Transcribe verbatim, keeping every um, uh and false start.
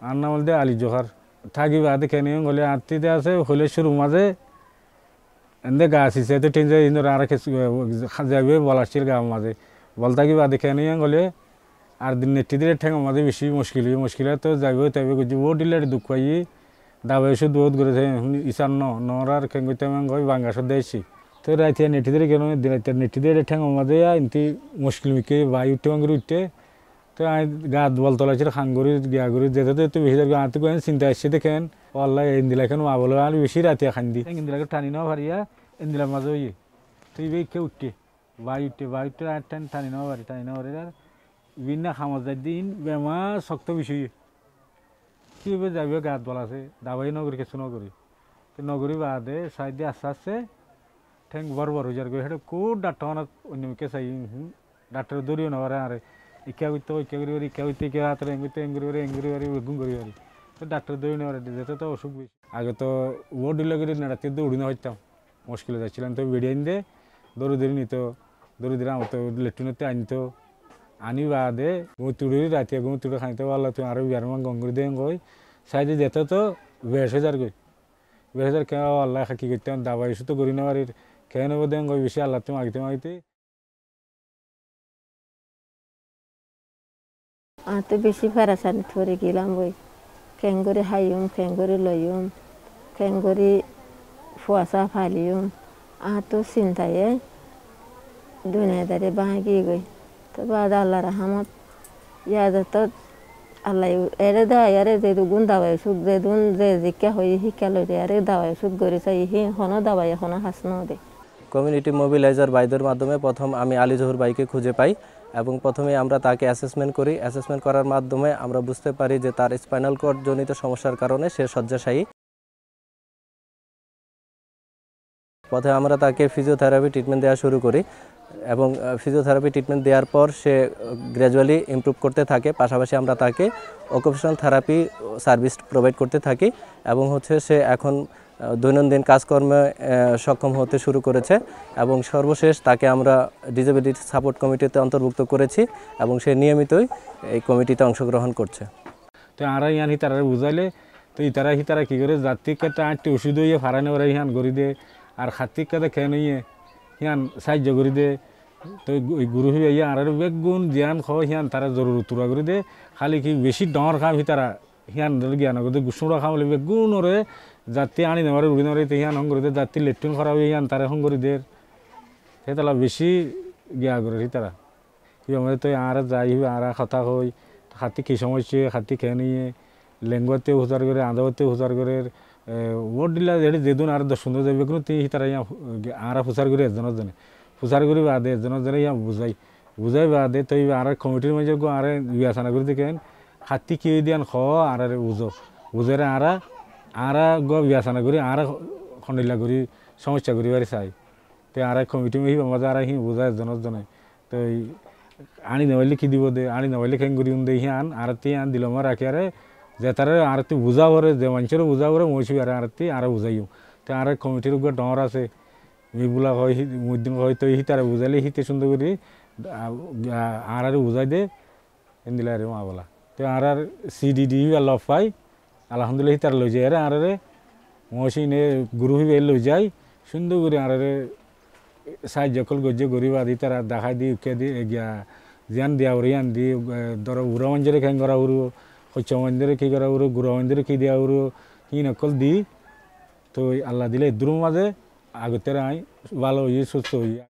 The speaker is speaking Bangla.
আর নাম বলতে আলী জোহার থাকি বাদে কেনে গলে আত্মীয়তে আছে হলে শুরু মাঝে এনে গা আসিছে তো টেন যায় ইন্দোর আর যাবে বলার গা মাঝে বল থাকি বাদে কেনে গলে আর দিন নেটি দিলে ঠেঙ্গ মাঝে বেশি মুশকিল মুশকিল তো যাবে তাইবে করছি ও দিলে দুঃখ পাই দাবাই ওষুধ বহুত করেছে ইসান ন নরার খেঙ্গিতে আমি গই বাঙ্গাসর দিয়েছি তো রাইতে নেটি দিলে কেন রাইতে নেটি দিলে ঠেঙ্গ মাঝে ইনতি মুশকিল মিকে বাই উঠতে বাঙ্গি উঠতে তো আমি গা বল তোলাইছিল খাঙ্গুরি গিয়া গুড়ি যেতে তো বেশি গা তো চিন্তা আসছে দেখেন আল্লাহ ইন্দিলা কেন আবলো আর বেশি রাতে খান্দি ইন্দিলাকে টানি নেওয়া ভারিয়া ইন্দিলার মাঝে হইয়ে তুই বে উঠতে বাই উঠতে বাই উঠতে আর টান টানি নেওয়া ভারি টানি নেওয়া ভারি আর বিভিন্ন খামার দিন বেমার শক্ত বিষয় কীভাবে যাবে গাত বলা আছে দাবাই নগরী কিছু নগরী তো নগরী বাদে সাইড দিয়ে আস্তে আস্তে ঠেং বড় বড় হয়ে যাবে সেটা খুব ডাক্তার অনেক অন্যকে চাই ডাক্তার দৌড়িও না পারে আর ইকা করতে ইকা করি পারি ইকা করতে ইকা হাতের এঙ্গুতে এঙ্গুরি পারি এঙ্গুরি পারি বেগুন করি পারি তো ডাক্তার দৌড়ি না পারে যেতে তো অসুখ বেশি আগে তো ও ডিলে করে রাতে দৌড়ি না হইতাম মুশকিল যাচ্ছিলাম তো বেড়িয়ে আনতে দৌড়ি দৌড়ি নিত দৌড়ি দিলাম তো লেট্রিনতে আনতো আনি বাদে গুঁতুড়ি রাতে গুঁতুড়ি খাইতে পারলো তুই আরো বিয়ার মান গঙ্গুরি দিয়ে গই সাইডে যেত তো বেশ হাজার গই বেশ হাজার কে আল্লাহ কি করতাম দাবাই ইস্যু তো করি না বাড়ির খেয়ে নেবো দেন গই বেশি আল্লাহ তুমি মাগিতে মাগিতে আর তো বেশি ফেরাসানি ধরে গেলাম বই খেঙ্গরি হাইম খেঙ্গরি লইম খেঙ্গরি ফুয়াশা ফালিম আর তো চিন্তায় দুনিয়াদারে বাঁকি গই তো বাদ আল্লাহ রহমত ইয়াদে তো আল্লাহ এরে দেওয়া এরে যে গুণ দাবাই সুখ যে দুন যে জিজ্ঞা হয়ে শিক্ষা লইতে এরে দাবাই সুখ করে চাই হি হনো দাবাই এখনো হাস নদে কমিউনিটি মোবিলাইজার বাইদের মাধ্যমে প্রথম আমি আলী জহুর ভাইকে খুঁজে পাই এবং প্রথমে আমরা তাকে অ্যাসেসমেন্ট করি অ্যাসেসমেন্ট করার মাধ্যমে আমরা বুঝতে পারি যে তার স্পাইনাল কর্ড জনিত সমস্যার কারণে সে শয্যাশায়ী পথে আমরা তাকে ফিজিওথেরাপি ট্রিটমেন্ট দেওয়া শুরু করি এবং ফিজিওথেরাপি ট্রিটমেন্ট দেওয়ার পর সে গ্র্যাজুয়ালি ইমপ্রুভ করতে থাকে পাশাপাশি আমরা তাকে অকুপেশনাল থেরাপি সার্ভিস প্রোভাইড করতে থাকি এবং হচ্ছে সে এখন দৈনন্দিন কাজকর্মে সক্ষম হতে শুরু করেছে এবং সর্বশেষ তাকে আমরা ডিসেবিলিটি সাপোর্ট কমিটিতে অন্তর্ভুক্ত করেছি এবং সে নিয়মিতই এই কমিটিতে অংশগ্রহণ করছে তো আর ইয়ান হিতারা বুঝাইলে তো ইতারা হিতারা কী করে জাতিক কাতে আটটি ওষুধ হইয়ে ফারানে ওরা ইহান গড়ি দে আর খাতিক কাতে খেয়ে নিয়ে হিয়ান সাহায্য করি দে তো ওই গুরু হয়ে ইয়া আর বেগুন জ্ঞান খাওয়া হিয়ান তারা জরুর তুরা করে দে খালি কি বেশি ডর খাম হিতারা হিয়ান জ্ঞান করে গুসুড়া খাম বলে বেগুন ওরে জাতি আনি নেওয়ারে উড়ি নেওয়ারে হিয়ান হং করে দে জাতি লেট্রিন খারাপ হিয়ান তারা হং করে দে সে তালা বেশি গিয়া করে হিতারা কি আমাদের তো আর যাই আর কথা হই হাতি কি সমস্যা হাতি খেয়ে নিয়ে লেঙ্গুয়াতে হুজার করে আন্দাবাতে হুজার করে ওট দিলা যেটি যেদিন আর দশ সুন্দর যাবে কিন্তু তি তারা ইয়া আর ফুসার করে একজনের জনে ফুসার করি বাদে একজনের জনে ইয়া বুঝাই বুঝাই বাদে তো আর কমিটির মাঝে গো আর বিবেচনা করে দেখেন হাতি কি দিয়ান খ আর বুঝো বুঝারে আর আর গ বিবেচনা করি আর খন্ডিলা করি সমস্যা করি বাড়ি চাই তো আর কমিটি মাঝে মাঝে আর হি বুঝাই একজনের জনে তো আনি নেওয়াইলে কি দিব দে আনি নেওয়াইলে খেং করি দে হিয়ান আর তি আন দিল আমার রাখি আরে যে তারা আরতি বুঝা করে যে মানুষেরও বুঝা করে মহিষী আর আরতি আর বুঝাইও তো আর কমিটির উপরে ডর আছে মিগুলা হয় মুদিন হয় তো হি তারা বুঝাইলে হিতে সুন্দর করি আর আর বুঝাই দে দিলে আরে মা বলা তো আর আর সি ডি ডি আল্লাহ পাই আলহামদুলিল্লাহ তারা লই যায় আরে আর রে মহিষী নে গুরু হিবে লই যায় সুন্দর করে আর রে সাহায্য কল গজ্জে গরিব আদি তারা দেখাই দি উকে দি গিয়া জিয়ান দিয়া উড়িয়ান দি ধর উড়া মঞ্জরে খেং করা উড়ু হচ্ছে মন্দিরে কী করা উড়ো গুড়া মন্দিরে কী দেওয়া উড়ো কি নকল দি তো আল্লাহ দিলে ইদ্রুর মাঝে আগতের আই ভালো হইয়ে সুস্থ হইয়া